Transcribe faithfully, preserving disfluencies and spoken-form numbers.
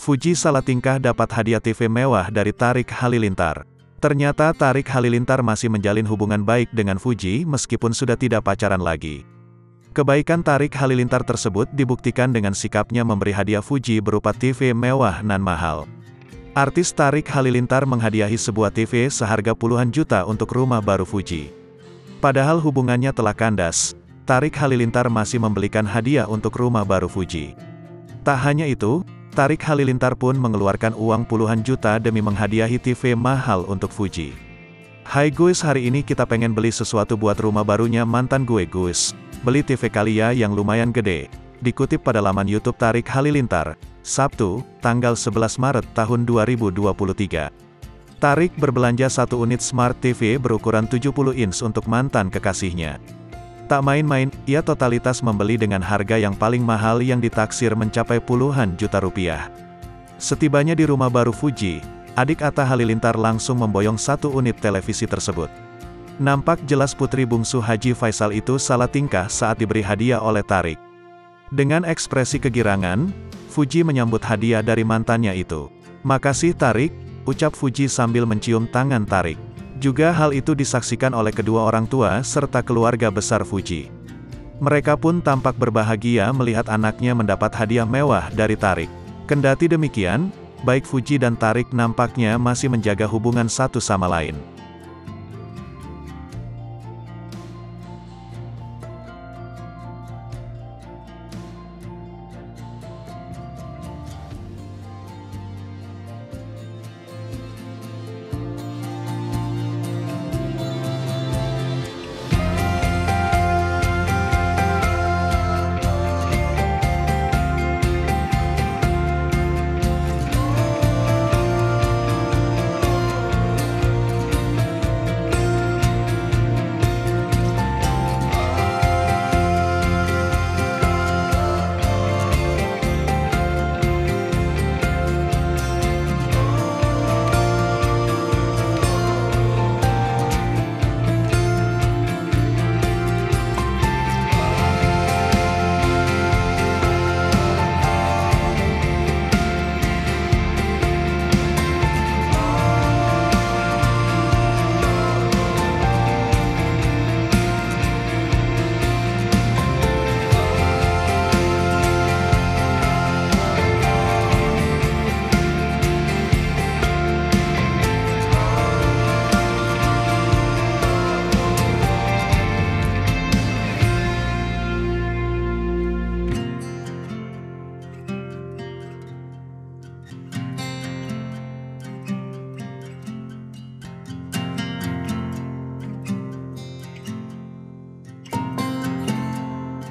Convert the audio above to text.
Fuji salah tingkah dapat hadiah T V mewah dari Tarik Halilintar. Ternyata Tarik Halilintar masih menjalin hubungan baik dengan Fuji meskipun sudah tidak pacaran lagi. Kebaikan Tarik Halilintar tersebut dibuktikan dengan sikapnya memberi hadiah Fuji berupa T V mewah nan mahal. Artis Tarik Halilintar menghadiahi sebuah T V seharga puluhan juta untuk rumah baru Fuji. Padahal hubungannya telah kandas, Tarik Halilintar masih membelikan hadiah untuk rumah baru Fuji. Tak hanya itu, Tarik Halilintar pun mengeluarkan uang puluhan juta demi menghadiahi T V mahal untuk Fuji. Hai guys, hari ini kita pengen beli sesuatu buat rumah barunya mantan gue guys. Beli T V kali ya yang lumayan gede. Dikutip pada laman YouTube Tarik Halilintar, Sabtu, tanggal sebelas Maret tahun dua ribu dua puluh tiga. Tarik berbelanja satu unit Smart T V berukuran tujuh puluh inch untuk mantan kekasihnya. Tak main-main, ia totalitas membeli dengan harga yang paling mahal yang ditaksir mencapai puluhan juta rupiah. Setibanya di rumah baru Fuji, adik Atta Halilintar langsung memboyong satu unit televisi tersebut. Nampak jelas putri bungsu Haji Faisal itu salah tingkah saat diberi hadiah oleh Tarik. Dengan ekspresi kegirangan, Fuji menyambut hadiah dari mantannya itu. "Makasih Tarik," ucap Fuji sambil mencium tangan Tarik. Juga hal itu disaksikan oleh kedua orang tua serta keluarga besar Fuji. Mereka pun tampak berbahagia melihat anaknya mendapat hadiah mewah dari Tarik. Kendati demikian, baik Fuji dan Tarik nampaknya masih menjaga hubungan satu sama lain.